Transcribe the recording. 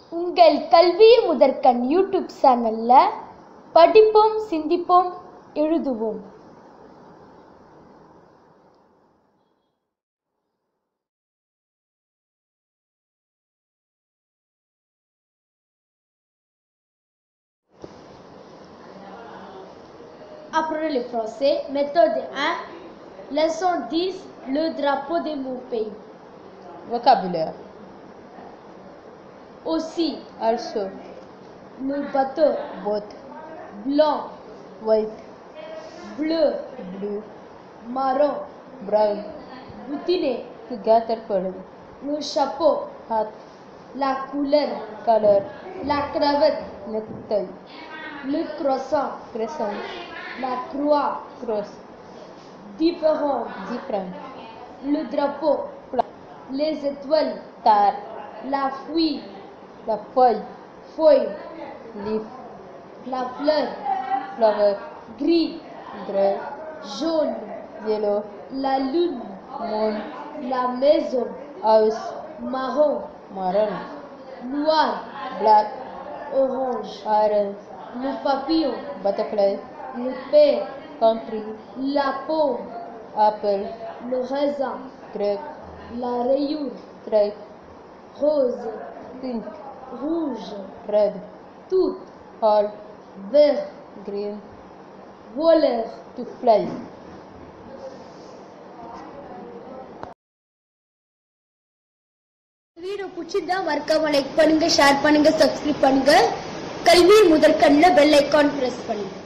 உங்கள் கல்வி முதற்கண் யூடியூப் சேனல்ல படிப்போம், சிந்திப்போம், எழுதுவோம். Apprenez le français. Méthode 1. Leçon 10. Le drapeau de mon pays. Vocabulaire. Aussi. Also. Le bateau. Boat. Blanc. White. Bleu. Blue. Marron. Brown. Boutiné. Gatherpollen. Le chapeau. Hat. La couleur. Color. La cravate. Necktie. Le croissant. Crescent. La croix. Cross. Différent. Different. Le drapeau. Les étoiles. Star. La fouille. The feuille. Feuille. Leaf. La fleur. Flower. Gris. Gray. Jaune. Yellow. La lune. Moon. La maison. House. Marron. Maroon. Noir. Black. Orange. Orange. Le papillon. Butterfly. Le père. Country. La pomme. Apple. Le raisin. Grape. La rayure. Stripe. Rose. Pink. Rouge. Red. Tout. All. Vert. Green. Voleur. To fly. Video பிடிச்சிருந்தா மறக்காம லைக் பண்ணுங்க, ஷேர் பண்ணுங்க, சப்ஸ்கிரைப் பண்ணுங்க. கல்வி முதற்கண்ணில் bell icon press பண்ணுங்க.